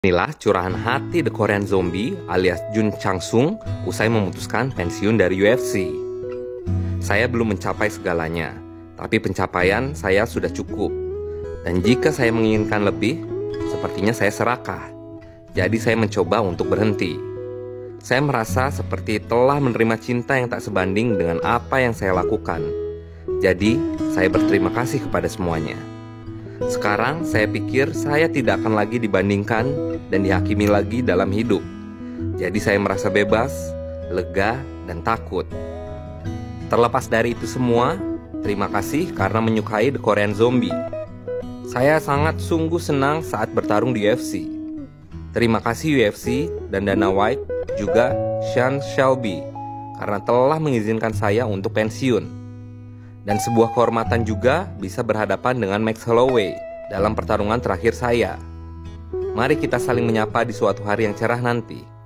Inilah curahan hati The Korean Zombie alias Jun Chang-sung usai memutuskan pensiun dari UFC. Saya belum mencapai segalanya, tapi pencapaian saya sudah cukup. Dan jika saya menginginkan lebih, sepertinya saya serakah. Jadi saya mencoba untuk berhenti. Saya merasa seperti telah menerima cinta yang tak sebanding dengan apa yang saya lakukan. Jadi, saya berterima kasih kepada semuanya. Sekarang saya pikir saya tidak akan lagi dibandingkan dan dihakimi lagi dalam hidup. Jadi saya merasa bebas, lega, dan takut. Terlepas dari itu semua, terima kasih karena menyukai The Korean Zombie. Saya sangat sungguh senang saat bertarung di UFC. Terima kasih UFC dan Dana White, juga Sean Shelby, karena telah mengizinkan saya untuk pensiun. Dan sebuah kehormatan juga bisa berhadapan dengan Max Holloway dalam pertarungan terakhir saya. Mari kita saling menyapa di suatu hari yang cerah nanti.